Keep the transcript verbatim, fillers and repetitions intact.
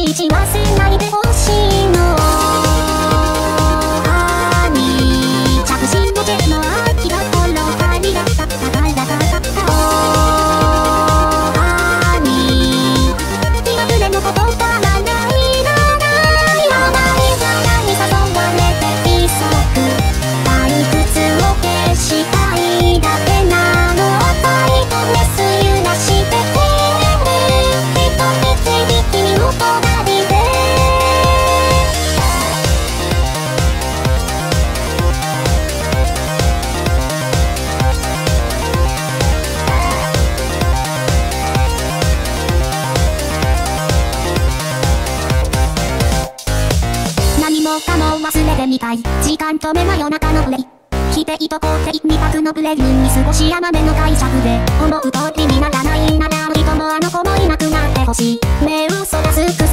日忘れないでほしいの。あに着信の手の秋がこの針が立ったからだったあに気まぐれのことがないないやばいじゃない誘われて規則退屈を消したいだけなの。ファイトメス揺らして一人一人君の隣で何もかも忘れてみたい時間止め真夜中のプレイ否定と肯定二択のブレインに過ごし甘めの解釈で思う通りにならないなら人もあの子もいなくなってほしい目をそらす